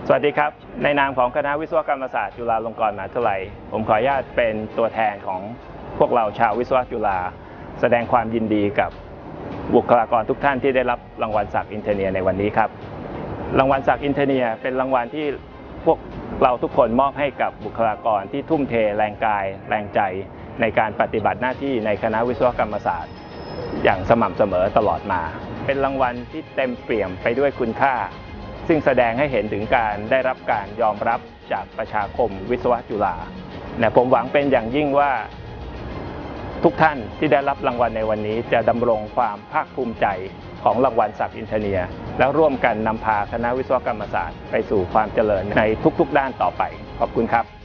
สวัสดีครับในนามของคณะวิศวกรรมศาสตร์จุฬาลงกรณ์มหาวิทยาลัยผมขออนุญาตเป็นตัวแทนของพวกเราชาววิศวะจุฬาแสดงความยินดีกับบุคลากรทุกท่านที่ได้รับรางวัลศักดิ์อินเทอร์เนียในวันนี้ครับรางวัลศักดิ์อินเทอร์เนียเป็นรางวัลที่พวกเราทุกคนมอบให้กับบุคลากรที่ทุ่มเทแรงกายแรงใจในการปฏิบัติหน้าที่ในคณะวิศวกรรมศาสตร์อย่างสม่ำเสมอตลอดมาเป็นรางวัลที่เต็มเปี่ยมไปด้วยคุณค่าซึ่งแสดงให้เห็นถึงการได้รับการยอมรับจากประชาคมวิศวะจุฬาผมหวังเป็นอย่างยิ่งว่าทุกท่านที่ได้รับรางวัลในวันนี้จะดำรงความภาคภูมิใจของรางวัลศักดิ์อินเทอร์เนียแล้วร่วมกันนำพาคณะวิศวกรรมศาสตร์ไปสู่ความเจริญในทุกๆด้านต่อไปขอบคุณครับ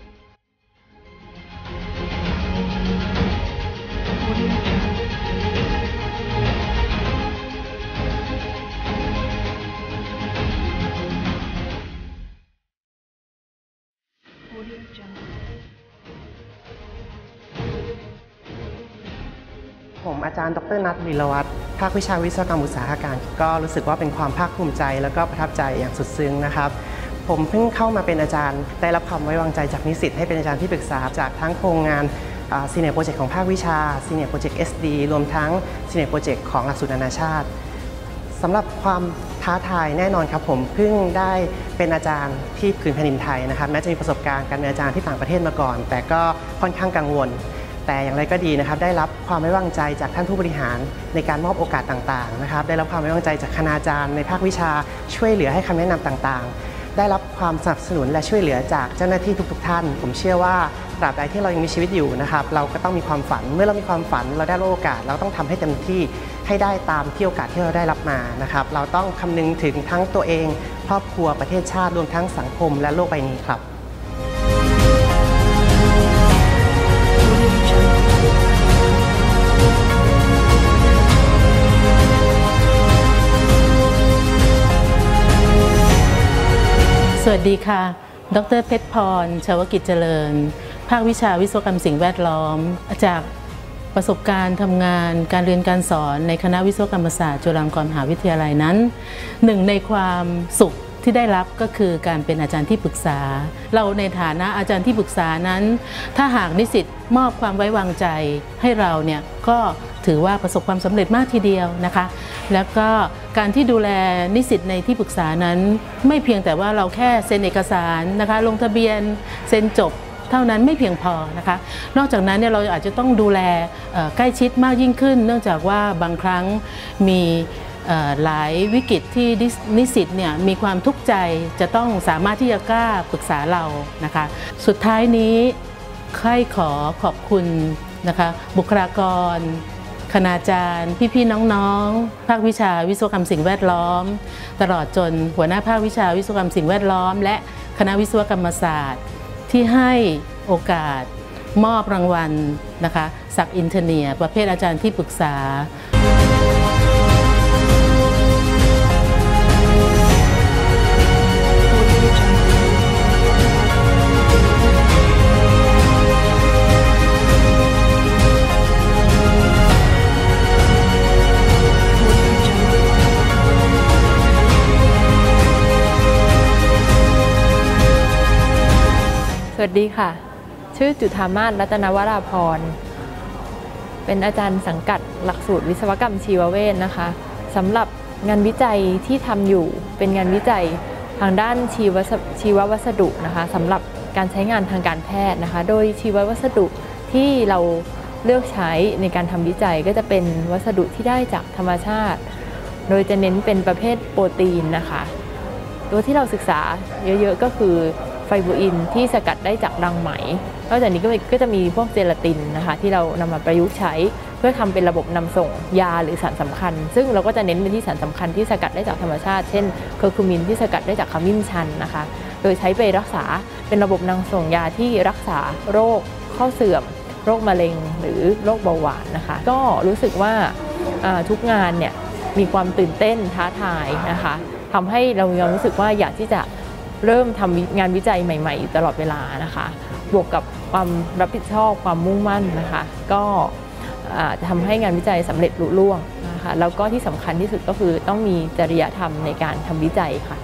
ผมอาจารย์ดร.นัท วีรวัฒน์ภาควิชาวิศวกรรมอุตสาหการก็รู้สึกว่าเป็นความภาคภูมิใจแล้วก็ประทับใจอย่างสุดซึ้งนะครับผมเพิ่งเข้ามาเป็นอาจารย์ได้รับความไว้วางใจจากนิสิตให้เป็นอาจารย์ที่ปรึกษาจากทั้งโครงงานซีเนียร์โปรเจกต์ของภาควิชาซีเนียร์โปรเจกต์ SD รวมทั้งซีเนียร์โปรเจกต์ของหลักสูตรนานาชาติสำหรับความท้าทายแน่นอนครับผมเพิ่งได้เป็นอาจารย์ที่ผืนแผ่นดินไทยนะครับแม้จะมีประสบการณ์การเป็นอาจารย์ที่ต่างประเทศมาก่อนแต่ก็ค่อนข้างกังวลแต่อย่างไรก็ดีนะครับได้รับความไว้วางใจจากท่านผู้บริหารในการมอบโอกาสต่างๆนะครับได้รับความไว้วางใจจากคณาจารย์ในภาควิชาช่วยเหลือให้คำแนะนำต่างๆได้รับความสนับสนุนและช่วยเหลือจากเจ้าหน้าที่ทุกๆท่านผมเชื่อว่าตราบใดที่เรายังมีชีวิตอยู่นะครับเราก็ต้องมีความฝันเมื่อเรามีความฝันเราได้รับโอกาสเราต้องทำให้เต็มที่ให้ได้ตามที่โอกาสที่เราได้รับมานะครับเราต้องคำนึงถึงทั้งตัวเองครอบครัวประเทศชาติรวมทั้งสังคมและโลกใบนี้ครับสวัสดีค่ะดร.เพชรพร ชวกิจเจริญภาควิชาวิศวกรรมสิ่งแวดล้อมจากประสบการณ์ทำงานการเรียนการสอนในคณะวิศวกรรมศาสตร์จุฬาลงกรณ์มหาวิทยาลัยนั้นหนึ่งในความสุขที่ได้รับก็คือการเป็นอาจารย์ที่ปรึกษาเราในฐานะอาจารย์ที่ปรึกษานั้นถ้าหากนิสิตมอบความไว้วางใจให้เราเนี่ยก็ถือว่าประสบความสำเร็จมากทีเดียวนะคะแล้วก็การที่ดูแลนิสิตในที่ปรึกษานั้นไม่เพียงแต่ว่าเราแค่เซ็นเอกสารนะคะลงทะเบียนเซ็นจบเท่านั้นไม่เพียงพอนะคะนอกจากนั้นเนี่ยเราอาจจะต้องดูแลใกล้ชิดมากยิ่งขึ้นเนื่องจากว่าบางครั้งมีหลายวิกฤตที่นิสิตเนี่ยมีความทุกข์ใจจะต้องสามารถที่จะกล้าปรึกษาเรานะคะสุดท้ายนี้ค่อยขอขอบคุณนะคะบุคลากรคณาจารย์พี่ๆน้องๆภาควิชาวิศวกรรมสิ่งแวดล้อมตลอดจนหัวหน้าภาควิชาวิศวกรรมสิ่งแวดล้อมและคณะวิศวกรรมศาสตร์ที่ให้โอกาสมอบรางวัลนะคะศักดิ์อินเทอร์เนียประเภทอาจารย์ที่ปรึกษาสวัสดีค่ะชื่อจุฑามาศ รัตนวราพรเป็นอาจารย์สังกัดหลักสูตรวิศวกรรมชีวเวชนะคะสำหรับงานวิจัยที่ทำอยู่เป็นงานวิจัยทางด้านชีววัสดุนะคะสำหรับการใช้งานทางการแพทย์นะคะโดยชีววัสดุที่เราเลือกใช้ในการทำวิจัยก็จะเป็นวัสดุที่ได้จากธรรมชาติโดยจะเน้นเป็นประเภทโปรตีนนะคะตัวที่เราศึกษาเยอะๆก็คือไฟโบอินที่สกัดได้จากรังไหมนอกจากนี้ก็จะมีพวกเจลาตินนะคะที่เรานำมาประยุกต์ใช้เพื่อทำเป็นระบบนำส่งยาหรือสารสำคัญซึ่งเราก็จะเน้นไปที่สารสำคัญที่สกัดได้จากธรรมชาติเช่นเคอร์คูมินที่สกัดได้จากขมิ้นชันนะคะโดยใช้ไปรักษาเป็นระบบนำส่งยาที่รักษาโรคข้อเสื่อมโรคมะเร็งหรือโรคเบาหวานนะคะก็รู้สึกว่าทุกงานเนี่ยมีความตื่นเต้นท้าทายนะคะทำให้เรามีความรู้สึกว่าอยากที่จะเริ่มทำงานวิจัยใหม่ๆอยู่ตลอดเวลานะคะบวกกับความรับผิดชอบความมุ่งมั่นนะคะก็จะทำให้งานวิจัยสำเร็จลุล่วงนะคะแล้วก็ที่สำคัญที่สุดก็คือต้องมีจริยธรรมในการทำวิจัยค่ะ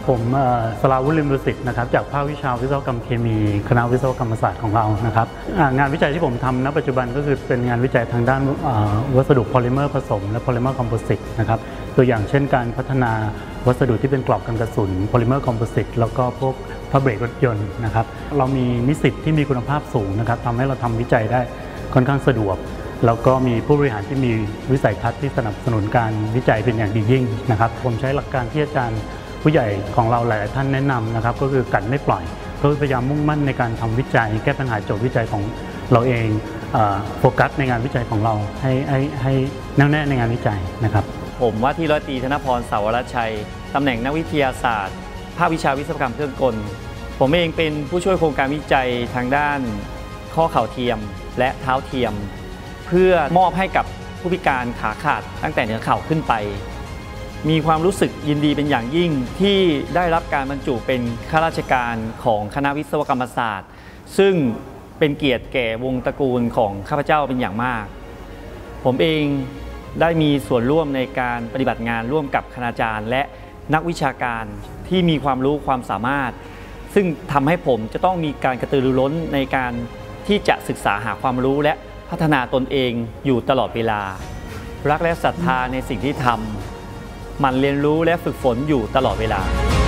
ผมสราวุฒิ ลิมดุสิตนะครับจากภาควิชาวิศวกรรมเคมีคณะวิศวกรรมศาสตร์ของเรานะครับงานวิจัยที่ผมทำณปัจจุบันก็คือเป็นงานวิจัยทางด้านวัสดุโพลิเมอร์ผสมและโพลิเมอร์คอมโพสิตนะครับตัวอย่างเช่นการพัฒนาวัสดุที่เป็นกรอบกันกระสุนโพลิเมอร์คอมโพสิตแล้วก็พวกผ้าเบรกรถยนต์นะครับเรามีนิสิตที่มีคุณภาพสูงนะครับทำให้เราทำวิจัยได้ค่อนข้างสะดวกแล้วก็มีผู้บริหารที่มีวิสัยทัศน์ที่สนับสนุนการวิจัยเป็นอย่างดียิ่งนะครับผมใช้หลักการที่อาจารย์ผู้ใหญ่ของเราหลายท่านแนะนำนะครับก็คือกัดไม่ปล่อยก็พยายามมุ่งมั่นในการทำวิจัยแก้ปัญหาโจทย์วิจัยของเราเองโฟกัสในงานวิจัยของเราให้แน่วแน่ในงานวิจัยนะครับผมว่าที่ร้อยตรีธนพร สาวรชัยตำแหน่งนักวิทยาศาสตร์ภาควิชาวิศวกรรมเครื่องกลผมเองเป็นผู้ช่วยโครงการวิจัยทางด้านข้อเข่าเทียมและเท้าเทียมเพื่อมอบให้กับผู้พิการขาขาดตั้งแต่เหนือเข่าขึ้นไปมีความรู้สึกยินดีเป็นอย่างยิ่งที่ได้รับการบรรจุเป็นข้าราชการของคณะวิศวกรรมศาสตร์ซึ่งเป็นเกียรติแก่วงตระกูลของข้าพเจ้าเป็นอย่างมากผมเองได้มีส่วนร่วมในการปฏิบัติงานร่วมกับคณาจารย์และนักวิชาการที่มีความรู้ความสามารถซึ่งทำให้ผมจะต้องมีการกระตือรือร้นในการที่จะศึกษาหาความรู้และพัฒนาตนเองอยู่ตลอดเวลารักและศรัทธาในสิ่งที่ทำหมั่นเรียนรู้และฝึกฝนอยู่ตลอดเวลา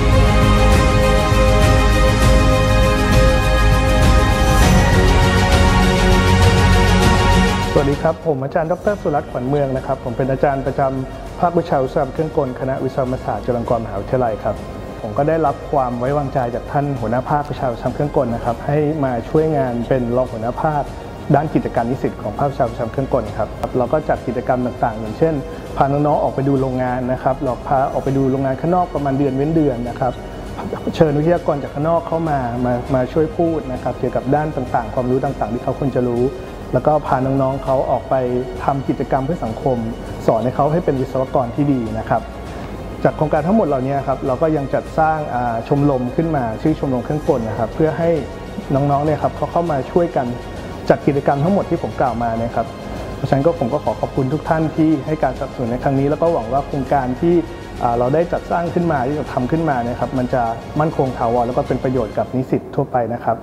สวัสดีครับผมอาจารย์ดร.สุรัตน์ ขวัญเมืองนะครับผมเป็นอาจารย์ประจำภาควิชาวิศวกรรมเครื่องกลคณะวิศวกรรมศาสตร์จุฬาลงกรณ์มหาวิทยาลัยครับผมก็ได้รับความไว้วางใจจากท่านหัวหน้าภาควิชาวิศวกรรมเครื่องกลนะครับให้มาช่วยงานเป็นรองหัวหน้าภาคด้านกิจการนิสิตของภาควิชาวิศวกรรมเครื่องกลครับเราก็จัดกิจกรรมต่างๆอย่างเช่นพาน้องๆออกไปดูโรงงานนะครับเราพาออกไปดูโรงงานข้างนอกประมาณเดือนเว้นเดือนนะครับเชิญวิทยากรจากข้างนอกเข้ามาช่วยพูดนะครับเกี่ยวกับด้านต่างๆความรู้ต่างๆที่เขาควรจะรู้แล้วก็พาน้องๆเขาออกไปทำกิจกรรมเพื่อสังคมสอนให้เขาให้เป็นวิศวกรที่ดีนะครับจากโครงการทั้งหมดเหล่านี้ครับเราก็ยังจัดสร้างชมรมขึ้นมาชื่อชมรมเครื่องกลนะครับเพื่อให้น้องๆเนี่ยครับเขาเข้ามาช่วยกันจัดกิจกรรมทั้งหมดที่ผมกล่าวมานะครับเพราะฉะนั้นผมก็ขอบคุณทุกท่านที่ให้การสนับสนุนในครั้งนี้แล้วก็หวังว่าโครงการที่เราได้จัดสร้างขึ้นมาที่เราทำขึ้นมานะครับมันจะมั่นคงถาวรแล้วก็เป็นประโยชน์กับนิสิตทั่วไปนะครับ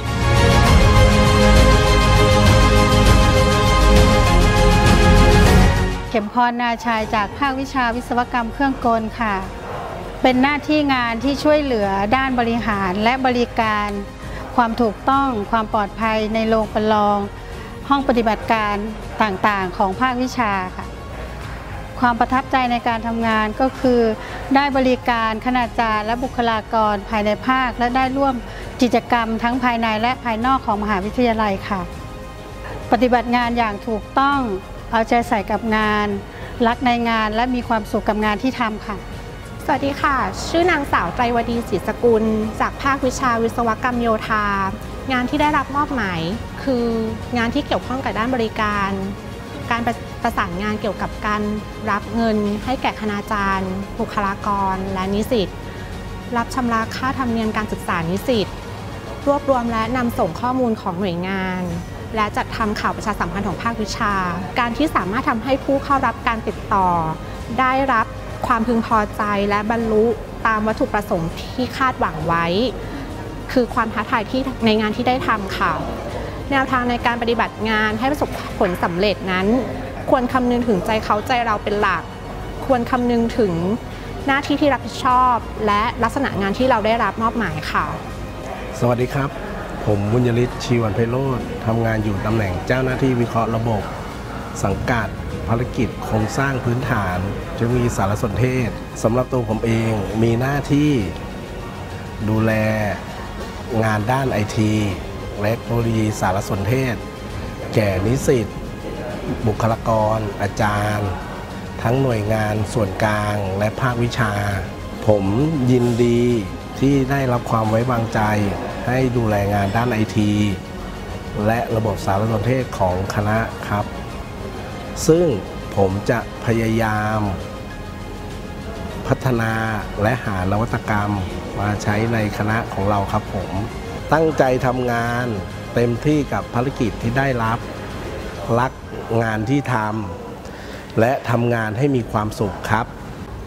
เข็มพร นาชัยจากภาควิชาวิศวกรรมเครื่องกลค่ะเป็นหน้าที่งานที่ช่วยเหลือด้านบริหารและบริการความถูกต้องความปลอดภัยในโรงประลองห้องปฏิบัติการต่างๆของภาควิชาค่ะความประทับใจในการทำงานก็คือได้บริการคณาจารย์และบุคลากรภายในภาคและได้ร่วมกิจกรรมทั้งภายในและภายนอกของมหาวิทยาลัยค่ะปฏิบัติงานอย่างถูกต้องเอาใจใส่กับงานรักในงานและมีความสุขกับงานที่ทำค่ะสวัสดีค่ะชื่อนางสาวไตรวดีศรีสกุลจากภาควิชาวิศวกรรมโยธางานที่ได้รับมอบหมายคืองานที่เกี่ยวข้องกับด้านบริการการประสานงานเกี่ยวกับการรับเงินให้แก่คณาจารย์บุคลากรและนิสิตรับชำระค่าธรรมเนียมการศึกษานิสิตรวบรวมและนำส่งข้อมูลของหน่วยงานและจัดทำข่าวประชาสัมพันธ์ของภาควิชาการที่สามารถทำให้ผู้เข้ารับการติดต่อได้รับความพึงพอใจและบรรลุตามวัตถุประสงค์ที่คาดหวังไว้คือความท้าทายที่ในงานที่ได้ทำค่ะแนวทางในการปฏิบัติงานให้ประสบผลสำเร็จนั้นควรคำนึงถึงใจเขาใจเราเป็นหลักควรคำนึงถึงหน้าที่ที่รับผิดชอบและลักษณะงานที่เราได้รับมอบหมายค่ะสวัสดีครับผมบุญยฤทธิ์ ชีวันไพโรจน์ทำงานอยู่ตำแหน่งเจ้าหน้าที่วิเคราะห์ระบบสังกัดภารกิจโครงสร้างพื้นฐานเทคโนโลยีสารสนเทศสำหรับตัวผมเองมีหน้าที่ดูแลงานด้านไอทีและเทคโนโลยีสารสนเทศแก่นิสิตบุคลากรอาจารย์ทั้งหน่วยงานส่วนกลางและภาควิชาผมยินดีที่ได้รับความไว้วางใจให้ดูแลงานด้านไอทีและระบบสารสนเทศของคณะครับซึ่งผมจะพยายามพัฒนาและหานวัตกรรมมาใช้ในคณะของเราครับผมตั้งใจทำงานเต็มที่กับภารกิจที่ได้รับรักงานที่ทำและทำงานให้มีความสุขครับ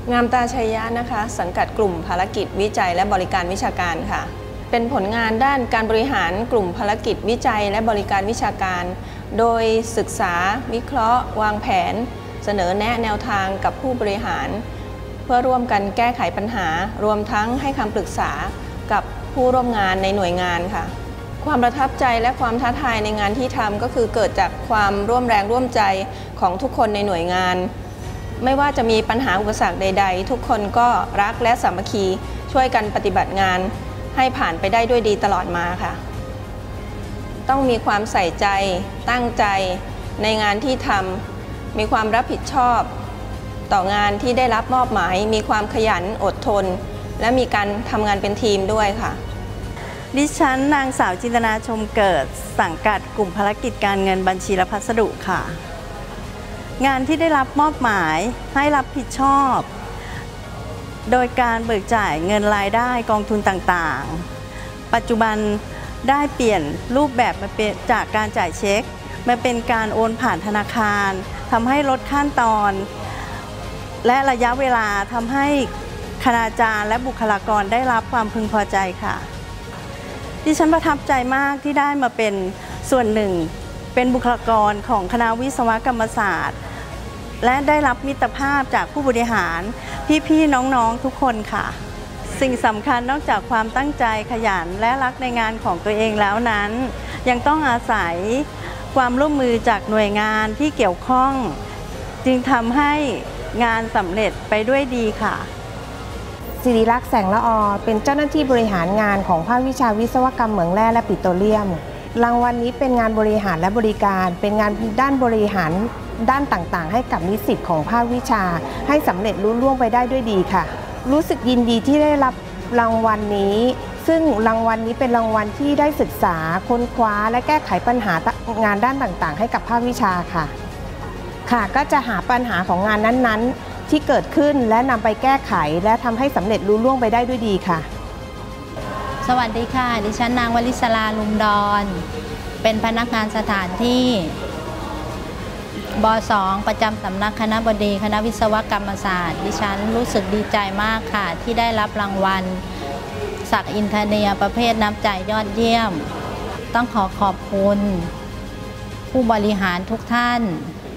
งามตาชัยยะนะคะสังกัดกลุ่มภารกิจวิจัยและบริการวิชาการค่ะเป็นผลงานด้านการบริหารกลุ่มภารกิจวิจัยและบริการวิชาการโดยศึกษาวิเคราะห์วางแผนเสนอแนะแนวทางกับผู้บริหารเพื่อร่วมกันแก้ไขปัญหารวมทั้งให้คำปรึกษากับผู้ร่วมงานในหน่วยงานค่ะความประทับใจและความท้าทายในงานที่ทำก็คือเกิดจากความร่วมแรงร่วมใจของทุกคนในหน่วยงานไม่ว่าจะมีปัญหาอุปสรรคใดๆทุกคนก็รักและสามัคคีช่วยกันปฏิบัติงานให้ผ่านไปได้ด้วยดีตลอดมาค่ะต้องมีความใส่ใจตั้งใจในงานที่ทำมีความรับผิดชอบต่องานที่ได้รับมอบหมายมีความขยันอดทนและมีการทำงานเป็นทีมด้วยค่ะดิฉันนางสาวจินตนาชมเกิดสังกัดกลุ่มภารกิจการเงินบัญชีและพัสดุค่ะงานที่ได้รับมอบหมายให้รับผิดชอบโดยการเบิกจ่ายเงินรายได้กองทุนต่างๆปัจจุบันได้เปลี่ยนรูปแบบมาเป็นจากการจ่ายเช็คมาเป็นการโอนผ่านธนาคารทำให้ลดขั้นตอนและระยะเวลาทำให้คณาจารย์และบุคลากรได้รับความพึงพอใจค่ะดิฉันประทับใจมากที่ได้มาเป็นส่วนหนึ่งเป็นบุคลากรของคณะวิศวกรรมศาสตร์และได้รับมิตรภาพจากผู้บริหารพี่ๆน้องๆทุกคนค่ะสิ่งสำคัญนอกจากความตั้งใจขยันและรักในงานของตัวเองแล้วนั้นยังต้องอาศัยความร่วมมือจากหน่วยงานที่เกี่ยวข้องจึงทำให้งานสำเร็จไปด้วยดีค่ะศิริลักษณ์แสงละออเป็นเจ้าหน้าที่บริหารงานของภาควิชาวิศวกรรมเหมืองแร่และปิโตรเลียมรางวัลนี้เป็นงานบริหารและบริการเป็นงานด้านบริหารด้านต่างๆให้กับนิสิตของภาควิชาให้สำเร็จรุ่ล่วงไปได้ด้วยดีค่ะรู้สึกยินดีที่ได้รับรางวัลนี้ซึ่งรางวัลนี้เป็นรางวัลที่ได้ศึกษาค้นคว้าและแก้ไขปัญหางานด้านต่างๆให้กับภาควิชาค่ะก็จะหาปัญหาของงานนั้นๆที่เกิดขึ้นและนำไปแก้ไขและทำให้สำเร็จรุ่ล่วงไปได้ด้วยดีค่ะสวัสดีค่ะดิฉันนางวลิศราลุมดอนเป็นพนักงานสถานที่บ.2 ประจำสำนักคณบดีคณะวิศวกรรมศาสตร์ดิฉันรู้สึกดีใจมากค่ะที่ได้รับรางวัลศักดิ์อินทเนียประเภทน้ำใจยอดเยี่ยมต้องขอบคุณผู้บริหารทุกท่าน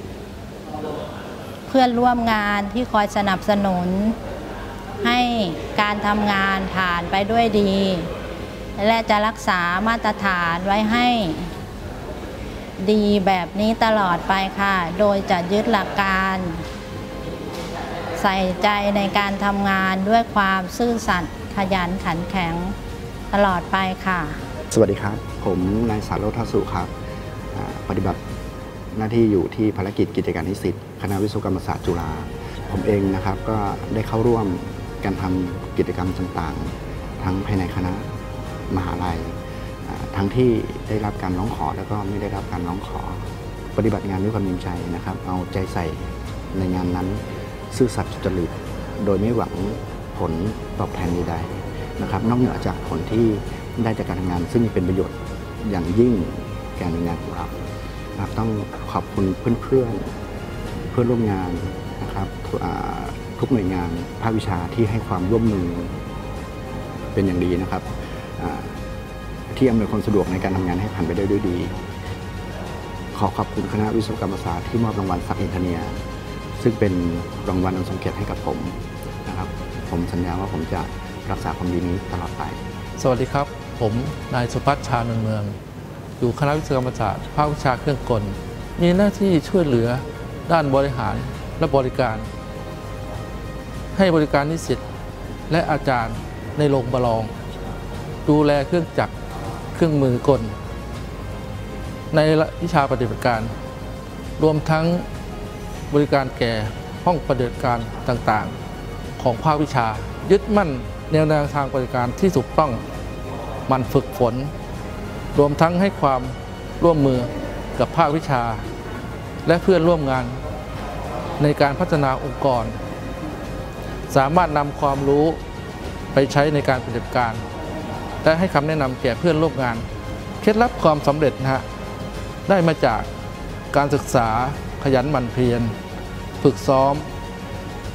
เพื่อนร่วมงานที่คอยสนับสนุนให้การทำงานผ่านไปด้วยดีและจะรักษามาตรฐานไว้ให้ดีแบบนี้ตลอดไปค่ะโดยจะยึดหลักการใส่ใจในการทำงานด้วยความซื่อสัตย์ขยันขันแข็งตลอดไปค่ะสวัสดีครับผมนายสารโรจน์ทัศสุครับปฏิบัติหน้าที่อยู่ที่ภารกิจกิจการนิสิตคณะวิศวกรรมศาสตร์จุฬาผมเองนะครับก็ได้เข้าร่วมการทำกิจกรรมต่างๆทั้งภายในคณะมหาลัยทั้งที่ได้รับการร้องขอแล้วก็ไม่ได้รับการร้องขอปฏิบัติงานด้วยความจริงใจนะครับเอาใจใส่ในงานนั้นซื่อสัตย์สุจริตโดยไม่หวังผลตอบแทนใดๆนะครับนอกเหนือจากผลที่ได้จากการทำงานซึ่งเป็นประโยชน์อย่างยิ่งแก่หน่วยงานของเรานะครับต้องขอบคุณเพื่อนร่วมงานนะครับทุกหน่วยงานภาควิชาที่ให้ความร่วมมือเป็นอย่างดีนะครับที่อำนวยความสะดวกในการทำงานให้ผ่านไปได้ด้วยดีขอบคุณคณะวิศวกรรมศาสตร์ที่มอบรางวัลศักดิ์อินทเนียซึ่งเป็นรางวัลอันทรงเกียรติให้กับผมนะครับผมสัญญาว่าผมจะรักษาความดีนี้ตลอดไปสวัสดีครับผมนายสุพัฒน์ชาญเมืองอยู่คณะวิศวกรรมศาสตร์ภาควิชาเครื่องกลมีหน้าที่ช่วยเหลือด้านบริหารและบริการให้บริการนิสิตและอาจารย์ในโรงประลองดูแลเครื่องจักรเครื่องมือกลในวิชาปฏิบัติการรวมทั้งบริการแก่ห้องปฏิบัติการต่างๆของภาควิชายึดมั่นแนวทางปฏิบัติการที่ถูกต้องมันฝึกฝนรวมทั้งให้ความร่วมมือกับภาควิชาและเพื่อนร่วมงานในการพัฒนาองค์กรสามารถนำความรู้ไปใช้ในการปฏิบัติการและให้คำแนะนำแก่เพื่อนร่วมงานเคล็ดลับความสำเร็จได้มาจากการศึกษาขยันหมั่นเพียรฝึกซ้อม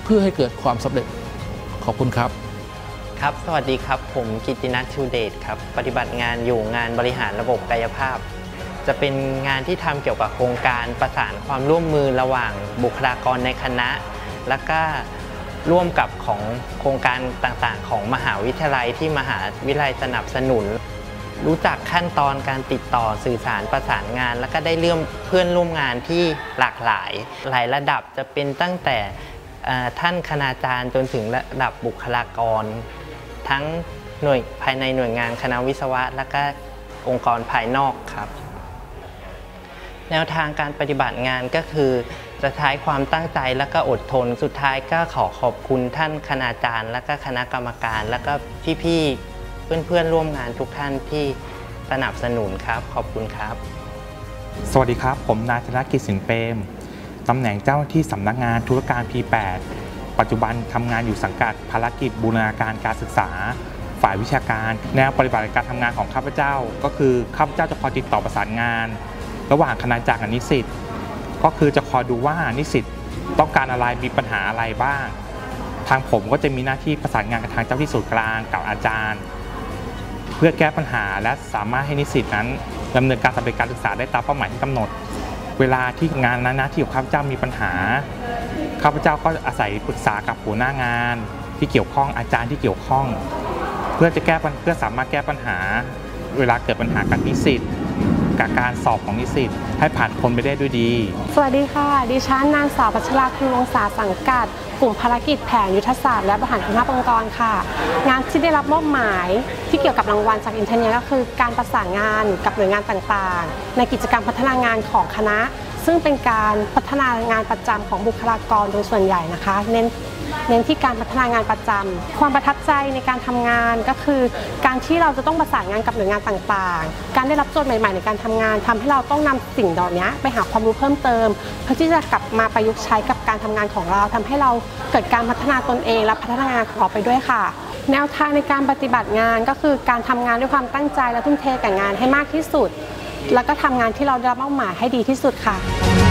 เพื่อให้เกิดความสำเร็จขอบคุณครับครับสวัสดีครับผมกิตตินัทชูเดชครับปฏิบัติงานอยู่งานบริหารระบบกายภาพจะเป็นงานที่ทำเกี่ยวกับโครงการประสานความร่วมมือระหว่างบุคลากรในคณะและก็ร่วมกับของโครงการต่างๆของมหาวิทยาลัยที่มหาวิทยาลัยสนับสนุนรู้จักขั้นตอนการติดต่อสื่อสารประสานงานแล้วก็ได้เรื่องเพื่อนร่วมงานที่หลากหลายระดับจะเป็นตั้งแต่ท่านคณาจารย์จนถึงระดับบุคลากรทั้งภายในหน่วยงานคณะวิศวะและก็องค์กรภายนอกครับแนวทางการปฏิบัติงานก็คือจะใช้ความตั้งใจและก็อดทนสุดท้ายก็ขอขอบคุณท่านคณาจารย์และก็คณะกรรมการและก็พี่ๆเพื่อนๆร่วมงานทุกท่านที่สนับสนุนครับขอบคุณครับสวัสดีครับผมนายธนกิจสินเปรมตำแหน่งเจ้าหน้าที่สำนักงานธุรการ P8 ปัจจุบันทำงานอยู่สังกัดภารกิจบูรณาการการศึกษาฝ่ายวิชาการแนวปฏิบัติการทำงานของข้าพเจ้าก็คือข้าพเจ้าจะคอยติดต่อประสานงานระหว่างคณาจารย์กับนิสิตก็คือจะคอยดูว่านิสิตต้องการอะไรมีปัญหาอะไรบ้างทางผมก็จะมีหน้าที่ประสานงานกับทางเจ้าที่ส่วนกลางกับอาจารย์เพื่อแก้ปัญหาและสามารถให้นิสิตนั้นดำเนินการสำเร็จการศึกษาได้ตามเป้าหมายที่กำหนดเวลาที่งานนั้นที่ของข้าพเจ้ามีปัญหาข้าพเจ้าก็อาศัยปรึกษากับหัวหน้างานที่เกี่ยวข้องอาจารย์ที่เกี่ยวข้องเพื่อสามารถแก้ปัญหาเวลาเกิดปัญหากับนิสิตกับการสอบของนิสิตให้ผ่านพ้นไปได้ด้วยดีสวัสดีค่ะดิฉันนางสาวพัชราคุณวงศาสังกัดกลุ่มภารกิจแผนยุทธศาสตร์และบริหารคุณภาพองค์กรค่ะงานที่ได้รับมอบหมายที่เกี่ยวกับรางวัลจากอินเทอร์เน็ตก็คือการประสานงานกับหน่วยงานต่างๆในกิจกรรมพัฒนางานของคณะซึ่งเป็นการพัฒนางานประจำของบุคลากรโดยส่วนใหญ่นะคะเน้นที่การพัฒนางานประจำความประทับใจในการทำงานก็คือการที่เราจะต้องประสานงานกับหน่วยงานต่างๆการได้รับโจทย์ใหม่ๆในการทำงานทำให้เราต้องนำสิ่งเหล่านี้ไปหาความรู้เพิ่มเติมเพื่อที่จะกลับมาประยุกต์ใช้กับการทำงานของเราทำให้เราเกิดการพัฒนาตนเองและพัฒนางานต่อไปด้วยค่ะแนวทางในการปฏิบัติงานก็คือการทำงานด้วยความตั้งใจและทุ่มเทกับงานให้มากที่สุดแล้วก็ทำงานที่เราได้รับมอบหมายให้ดีที่สุดค่ะ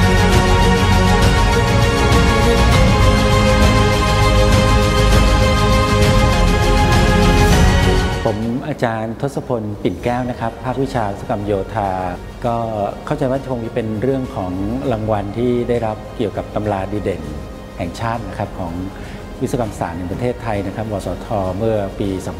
ผมอาจารย์ทศพลปิ่นแก้วนะครับภาควิชาวิศวกรรมโยธาก็เข้าใจว่าคงเป็นเรื่องของรางวัลที่ได้รับเกี่ยวกับตำราดีเด่นแห่งชาตินะครับของวิศวกรรมศาสตร์ในประเทศไทยนะครับวสท.เมื่อปี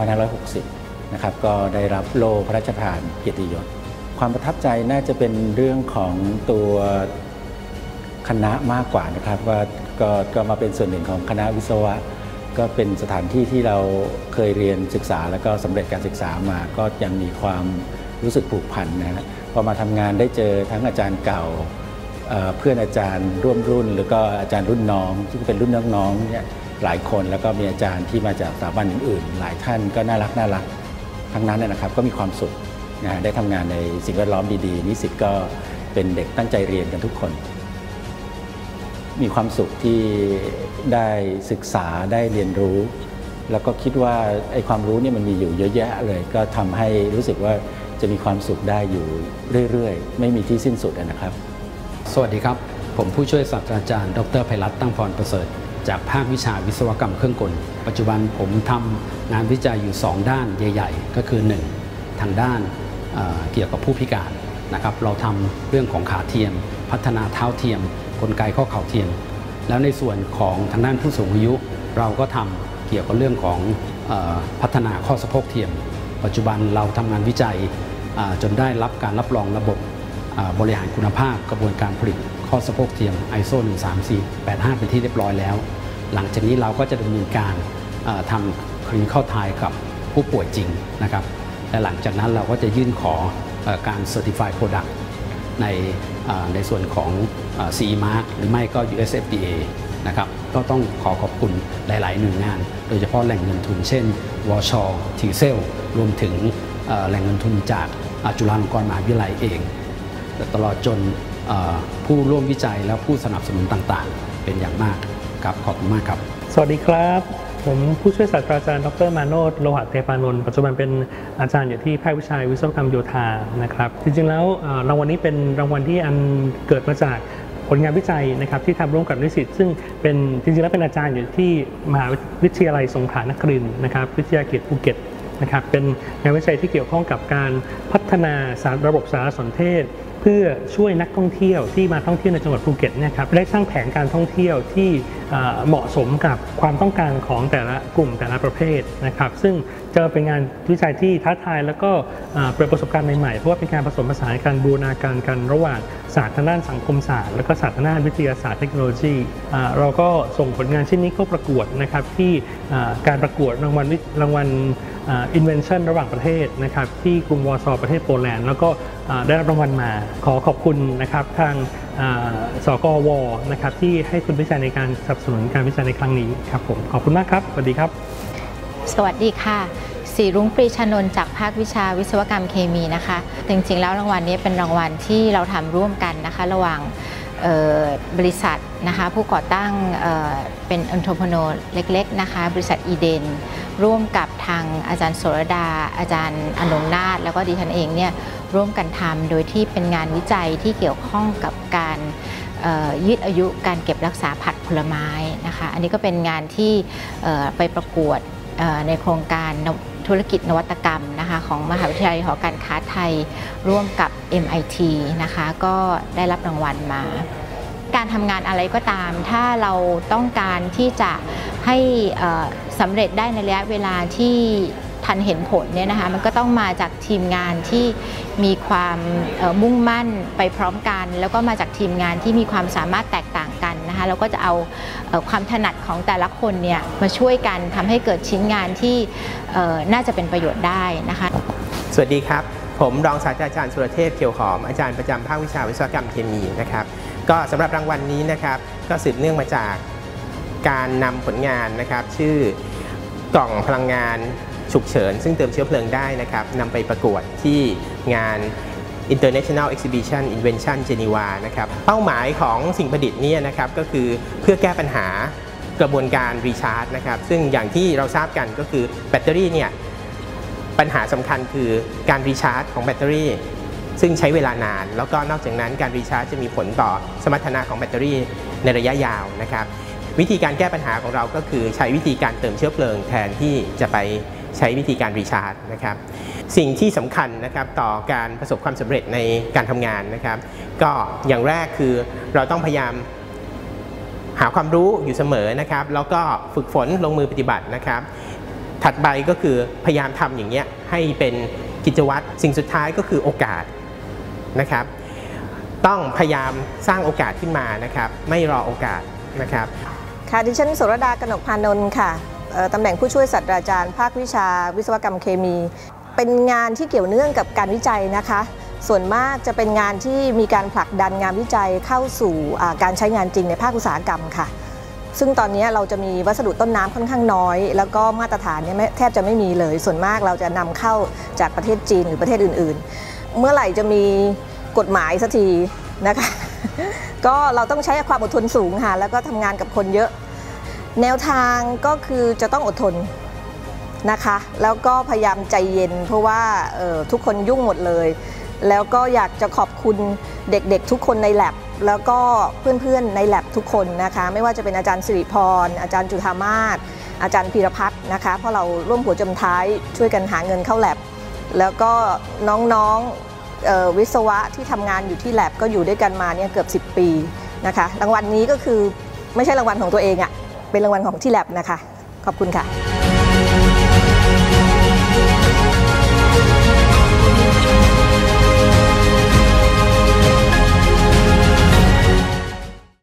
2560 นะครับก็ได้รับโล่พระราชทานเกียรติยศความประทับใจน่าจะเป็นเรื่องของตัวคณะมากกว่านะครับว่าก็มาเป็นส่วนหนึ่งของคณะวิศวะก็เป็นสถานที่ที่เราเคยเรียนศึกษาแล้วก็สำเร็จการศึกษามาก็ยังมีความรู้สึกผูกพันนะฮะพอมาทำงานได้เจอทั้งอาจารย์เก่าเพื่อนอาจารย์ร่วมรุ่นแล้วก็อาจารย์รุ่นน้องที่เป็นรุ่นน้องๆเนี่ยหลายคนแล้วก็มีอาจารย์ที่มาจากสถาบันอื่นๆหลายท่านก็น่ารักทั้งนั้นนะครับก็มีความสุขนะได้ทำงานในสิ่งแวดล้อมดีๆนิสิตก็เป็นเด็กตั้งใจเรียนกันทุกคนมีความสุขที่ได้ศึกษาได้เรียนรู้แล้วก็คิดว่าไอ้ความรู้เนี่ยมันมีอยู่เยอะแยะเลยก็ทำให้รู้สึกว่าจะมีความสุขได้อยู่เรื่อยๆไม่มีที่สิ้นสุดนะครับสวัสดีครับผมผู้ช่วยศาสตราจารย์ดร.ไพรัตน์ตั้งพรประเสริฐจากภาควิชาวิศวกรรมเครื่องกลปัจจุบันผมทำงานวิจัยอยู่2ด้านใหญ่ๆก็คือ1ทางด้านเกี่ยวกับผู้พิการนะครับเราทำเรื่องของขาเทียมพัฒนาเท้าเทียมกลไกข้อเข่าเทียมแล้วในส่วนของทางด้านผู้สูงอายุเราก็ทำเกี่ยวกับเรื่องของพัฒนาข้อสะโพกเทียมปัจจุบันเราทำงานวิจัยจนได้รับการรับรองระบบบริหารคุณภาพกระบวนการผลิตข้อสะโพกเทียม ISO 13485เป็นที่เรียบร้อยแล้วหลังจากนี้เราก็จะดำเนินการทำ clinical trial กับผู้ป่วยจริงนะครับและหลังจากนั้นเราก็จะยื่นขอการ certify product ในส่วนของ CE Mark หรือไม่ก็ US FDA นะครับก็ต้องขอบคุณหลายๆหน่วยงานโดยเฉพาะแหล่งเงินทุนเช่นวช.ทีเซลรวมถึงแหล่งเงินทุนจากจุฬาลงกรณ์มหาวิทยาลัยเองตลอดจนผู้ร่วมวิจัยและผู้สนับสนุนต่างๆเป็นอย่างมากครับขอบคุณมากครับสวัสดีครับผมผู้ช่วยศาสตราจารย์ดร.มาโนช โลหะเทพานนท์ปัจจุบันเป็นอาจารย์อยู่ที่ภาควิชาวิศวกรรมโยธานะครับจริงๆแล้วรางวัลนี้เป็นรางวัลที่อันเกิดมาจากผลงานวิจัยนะครับที่ทำร่วมกับนิสิตซึ่งเป็นจริงๆแล้วเป็นอาจารย์อยู่ที่มหาวิทยาลัยสงขลานครินทร์นะครับวิทยาเขตภูเก็ตนะครับเป็นงานวิจัยที่เกี่ยวข้องกับการพัฒนาระบบสารสนเทศเพื่อช่วยนักท่องเที่ยวที่มาท่องเที่ยวในจังหวัดภูเก็ตเนี่ยครับได้สร้างแผนการท่องเที่ยวที่เหมาะสมกับความต้องการของแต่ละกลุ่มแต่ละประเภทนะครับซึ่งจะเป็นงานวิจัยที่ท้าทายแล้วก็เปิดประสบการณ์ใหม่ๆเพราะว่าเป็นการผสมผสานการบูรณาการกันระหว่างศาสตร์ทางด้านสังคมศาสตร์และก็ศาสตร์ทางด้านวิทยาศาสตร์เทคโนโลยีเราก็ส่งผลงานชิ้นนี้เข้าประกวดนะครับที่การประกวดรางวัลInvention ระหว่างประเทศนะครับที่กรุงวอร์ซอประเทศโปแลนด์แล้วก็ได้รับรางวัลมาขอบคุณนะครับทางสกวนะครับที่ให้ทุนวิจัยในการสนับสนุนการวิจัยในครั้งนี้ครับผมขอบคุณมากครับสวัสดีครับสวัสดีค่ะศรีรุ้งปรีชานนท์จากภาควิชาวิศวกรรมเคมีนะคะจริงๆแล้วรางวัลนี้เป็นรางวัลที่เราทำร่วมกันนะคะระหว่างบริษัทนะคะผู้ก่อตั้งเป็นอันโทรพโนเล็กๆนะคะบริษัทอีเดนร่วมกับทางอาจารย์โสรดาอาจารย์อนงนาถแล้วก็ดิฉันเองเนี่ยร่วมกันทำโดยที่เป็นงานวิจัยที่เกี่ยวข้องกับการยืดอายุการเก็บรักษาผักผลไม้นะคะอันนี้ก็เป็นงานที่ไปประกวดในโครงการธุรกิจนวัตกรรมนะคะของมหาวิทยาลัยหอการค้าไทยร่วมกับ MIT นะคะก็ได้รับรางวัลมาการทำงานอะไรก็ตามถ้าเราต้องการที่จะให้สำเร็จได้ในระยะเวลาที่ทันเห็นผลเนี่ยนะคะมันก็ต้องมาจากทีมงานที่มีความมุ่งมั่นไปพร้อมกันแล้วก็มาจากทีมงานที่มีความสามารถแตกต่างกันนะคะแล้วก็จะเอาความถนัดของแต่ละคนเนี่ยมาช่วยกันทำให้เกิดชิ้นงานที่น่าจะเป็นประโยชน์ได้นะคะสวัสดีครับผมรองศาสตราจารย์สุรเทพเขียวหอมอาจารย์ประจำภาควิชาวิศวกรรมเคมีนะครับก็สำหรับรางวัลนี้นะครับก็สืบเนื่องมาจากการนำผลงานนะครับชื่อกล่องพลังงานฉุกเฉินซึ่งเติมเชื้อเพลิงได้นะครับนำไปประกวดที่งาน International Exhibition Invention Geneva นะครับเป้าหมายของสิ่งประดิษฐ์นี้นะครับก็คือเพื่อแก้ปัญหากระบวนการรีชาร์จนะครับซึ่งอย่างที่เราทราบกันก็คือแบตเตอรี่เนี่ยปัญหาสำคัญคือการรีชาร์จของแบตเตอรี่ซึ่งใช้เวลานานแล้วก็นอกจากนั้นการรีชาร์จจะมีผลต่อสมรรถนะของแบตเตอรี่ในระยะยาวนะครับวิธีการแก้ปัญหาของเราก็คือใช้วิธีการเติมเชื้อเพลิงแทนที่จะไปใช้วิธีการรีชาร์จนะครับสิ่งที่สำคัญนะครับต่อการประสบความสำเร็จในการทำงานนะครับก็อย่างแรกคือเราต้องพยายามหาความรู้อยู่เสมอนะครับแล้วก็ฝึกฝนลงมือปฏิบัตินะครับถัดไปก็คือพยายามทำอย่างเงี้ยให้เป็นกิจวัตรสิ่งสุดท้ายก็คือโอกาสนะครับต้องพยายามสร้างโอกาสขึ้นมานะครับไม่รอโอกาสนะครับค่ะดิฉันโสรดากนกพานนท์ค่ะตำแหน่งผู้ช่วยศาสตราจารย์ภาควิชาวิศวกรรมเคมีเป็นงานที่เกี่ยวเนื่องกับการวิจัยนะคะส่วนมากจะเป็นงานที่มีการผลักดันงานวิจัยเข้าสู่การใช้งานจริงในภาคอุตสาหกรรมค่ะซึ่งตอนนี้เราจะมีวัสดุต้นน้ำค่อนข้างน้อยแล้วก็มาตรฐานเนี่ยแทบจะไม่มีเลยส่วนมากเราจะนำเข้าจากประเทศจีนหรือประเทศอื่นๆเมื่อไหร่จะมีกฎหมายสักทีนะคะก็เราต้องใช้ความอดทนสูงค่ะแล้วก็ทำงานกับคนเยอะแนวทางก็คือจะต้องอดทนนะคะแล้วก็พยายามใจเย็นเพราะว่าทุกคนยุ่งหมดเลยแล้วก็อยากจะขอบคุณเด็กๆทุกคนใน lab แล้วก็เพื่อนๆใน lab ทุกคนนะคะไม่ว่าจะเป็นอาจารย์สิริพรอาจารย์จุฑามาศอาจารย์พีรพัฒน์นะคะเพราะเราร่วมหัวจมท้ายช่วยกันหาเงินเข้า lab แล้วก็น้องๆวิศวะที่ทำงานอยู่ที่ lab ก็อยู่ด้วยกันมาเนี่ยเกือบ10 ปีนะคะรางวัลนี้ก็คือไม่ใช่รางวัลของตัวเองอะเป็นรางวัลของที่ lab นะคะขอบคุณค่ะ